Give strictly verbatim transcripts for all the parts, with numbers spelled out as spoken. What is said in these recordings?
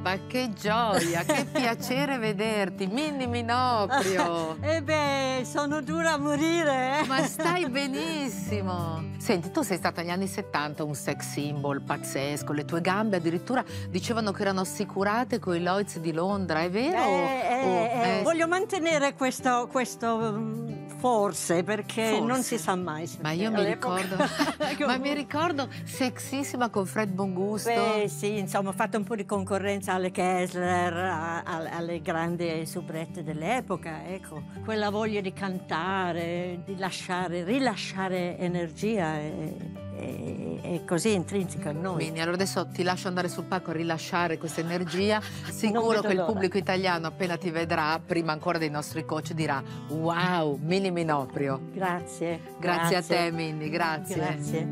Ma che gioia, che piacere vederti, Minnie Minoprio. E beh, sono dura a morire. Ma stai benissimo. Senti, tu sei stata negli anni settanta un sex symbol pazzesco, le tue gambe addirittura dicevano che erano assicurate con i Lloyds di Londra, è vero? Eh, eh, Oh, eh, eh. Voglio mantenere questo, questo um, forse, perché Forse. non si sa mai. Ma io mi All'epoca- ricordo, ma mi ricordo sexissima con Fred Bongusto. Beh, sì, insomma, ho fatto un po' di concorrenza alle Kessler, a- a- alle grandi soubrette dell'epoca, ecco. Quella voglia di cantare, di lasciare, rilasciare energia è, è- è così intrinseca a noi. Minnie, allora adesso ti lascio andare sul palco a rilasciare questa energia. Sicuro vedo che il l'ora. pubblico italiano appena ti vedrà, prima ancora dei nostri coach, dirà wow, Minnie Minoprio. Grazie. Grazie a te, Minnie, grazie. Grazie.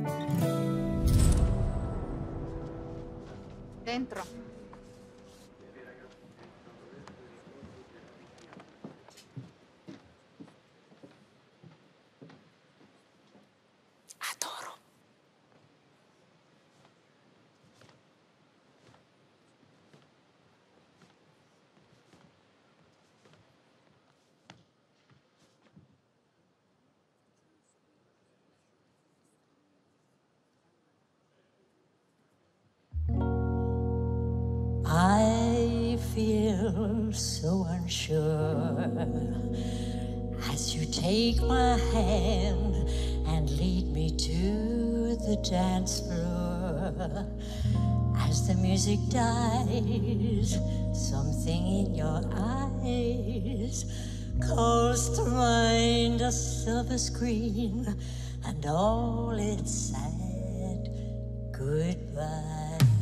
Dentro. Adoro. I feel so unsure as you take my hand and lead me to the dance floor. As the music dies, something in your eyes calls to mind a silver screen and all its sad goodbye.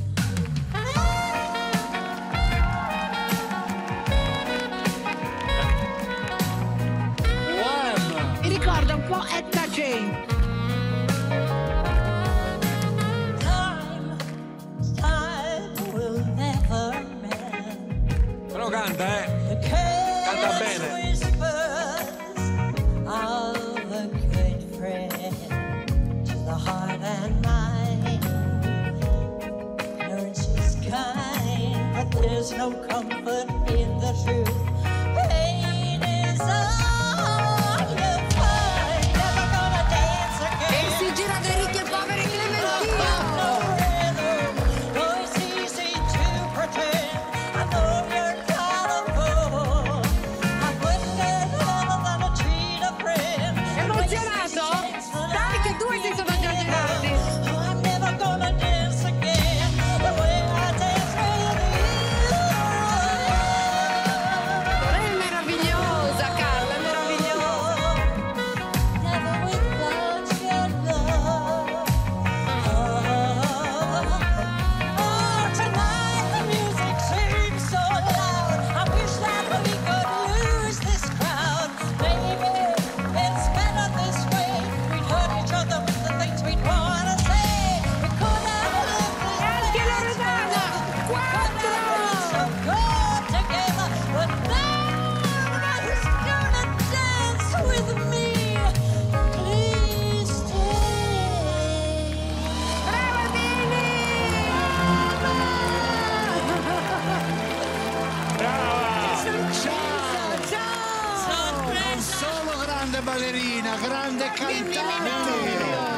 Mi ricorda un po' Etta James. Time, time will never mend. Però canta, eh. The Canta careless bene. whispers of a good friend to the heart and mind. Ignorance is kind, but there's no comfort in the truth. Pain is all you find. Never gonna dance again. E si gira dei ricchi e poveri Clementino. No rhythm, though it's easy to pretend. I know you're not a fool. I wouldn't get other than a treat a friend. Emozionato? Dai che due si sono già girati. I'm never gonna dance again the way I dance with you. È meravigliosa, Carla, è meravigliosa. Never without your love. Oh, tonight the music seems so loud. I wish that we could lose this crowd. Maybe it's better this way. We'd hurt each other with the things we'd wanna say. We could have lived this Anche Loredana. Quattro. so good together, but nobody's gonna dance with me. Please stay. Brava Ciao! Ciao. Non solo grande ballerina, grande cantante.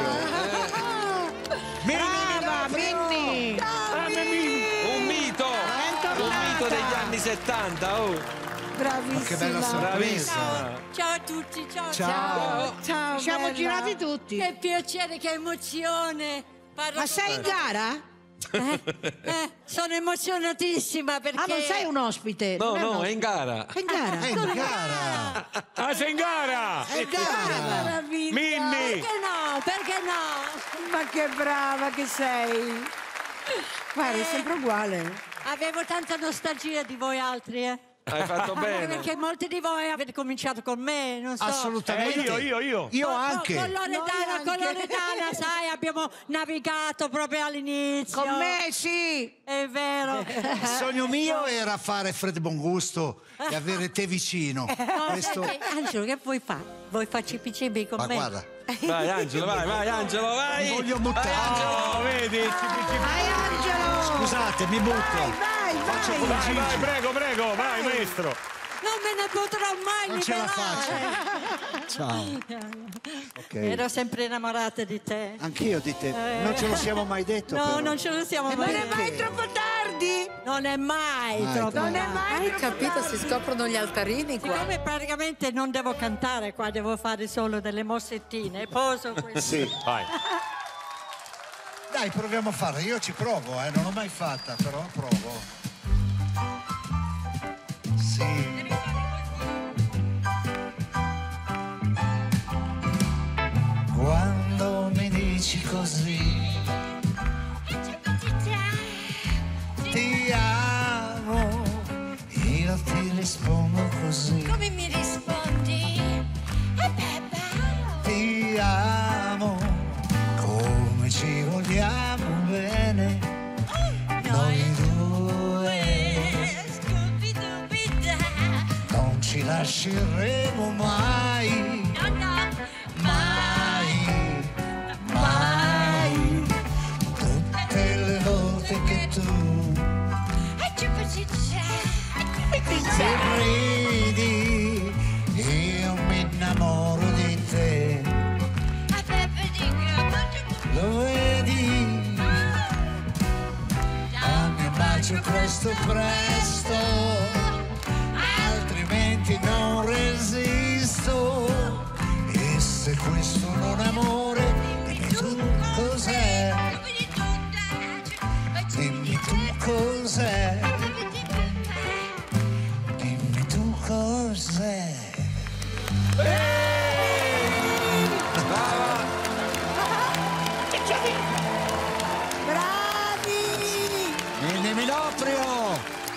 Brava, Minnie. Un mito! Un mito degli anni settanta, oh! Ma che bella sorpresa. Bravissima! Ciao a tutti, ciao. Ciao. Ciao, ci siamo bella. girati tutti. Che piacere, che emozione. Parlo Ma sei in gara? Eh, eh, sono emozionatissima perché... Ah, non sei un ospite. No, non è un no, è ospite. in gara! È in gara. È in gara. Ah, sei in gara! È in gara. Meraviglia. Minnie! Perché no? Perché no? Ma che brava che sei! Guarda, è sempre uguale. Avevo tanta nostalgia di voi altri, eh. Hai fatto Anche bene! perché molti di voi avete cominciato con me, non so. Assolutamente. Eh, io, io, io. Io Con- anche. Con Loredana, Noi con anche. Loredana, sai, abbiamo navigato proprio all'inizio. Con me sì! È vero. Il sogno mio era fare Fred Bongusto e avere te vicino. No, Questo... sai che- Angelo, che vuoi fare? Vuoi farci P C B con Ma me? guarda, Vai Angelo, vai, vai Angelo, vai! Mi voglio buttare. Vai Angelo, vedi? Vai, Angelo. scusate, mi butto. Vai! vai, Faccio vai. come Vai, Gigi. vai, prego, prego, vai, maestro. Non me ne potrò mai Non ce la liberare. Ciao. Ok. Ero sempre innamorata di te. Anch'io di te. Eh. Non ce lo siamo mai detto. No, però. non ce lo siamo Non mai è mai detti. troppo tardi. Non è mai Mai troppo troppo. Non è tardi. mai Hai troppo capito? tardi. Si scoprono gli altarini qua. Siccome praticamente non devo cantare qua, devo fare solo delle mossettine. Poso questo. Sì. Vai. Dai, proviamo a farla. Io ci provo, eh. Non l'ho mai fatta, però provo. Sì. Quando mi dici così, ti amo, io ti rispondo così. Come mi rispondi? Eh beh, beh. Ti amo, come ci vogliamo bene, noi due Scooby-Dooby-Da. non ci lasceremo mai, No, no, mai, mai. Tutte le volte che tu e ci facci se ridi, io mi innamoro di te. Lo vedi? Dammi un bacio presto presto, altrimenti non resisto. E se questo non è amore, dimmi tu cos'è? Dimmi tu cos'è? Dimmi tu cos'è? Bravi. Nene Minoprio!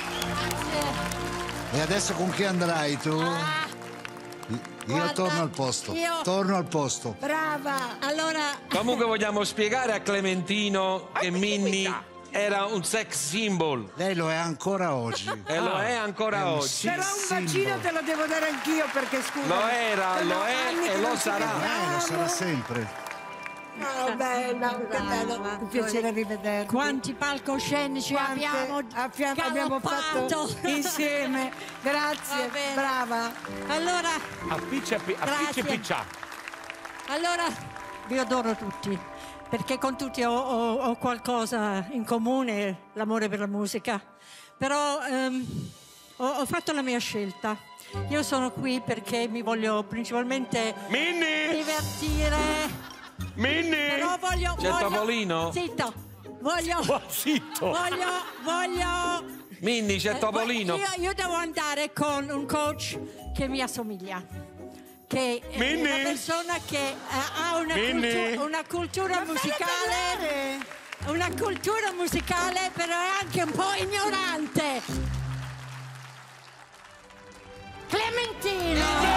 E adesso con chi andrai tu? Io Guarda, torno al posto. io- Torno al posto. Brava. Allora, Comunque vogliamo spiegare a Clementino che Minnie era un sex symbol Lei lo è ancora oggi. e lo è ancora oggi. Sì, Però un simbolo. bacino te lo devo dare anch'io perché scusa. Lo era, Sono lo è anni e che lo non ci sarà. Eh, lo sarà vediamo. sempre. Oh, bello, che bello. Un piacere rivederti. quanti palcoscenici Quante abbiamo a fianco abbiamo fatto galoppato. insieme. Grazie, Va bene. brava. Allora, A piccia, pi- a Grazie. piccia e piccia. allora, vi adoro tutti, perché con tutti ho, ho- ho qualcosa in comune, l'amore per la musica. Però ehm, ho, ho fatto la mia scelta. Io sono qui perché mi voglio principalmente Minnie! divertire. Minnie! Però voglio. C'è voglio- Topolino? Zitto! Voglio. Oh, zitto! Voglio. Voglio. Minnie, c'è eh, Topolino? Io, io devo andare con un coach che mi assomiglia. Che è Minnie? una persona che eh, ha una, Minnie? cultu- una cultura musicale. Una cultura musicale, però è anche un po' ignorante. Clementino!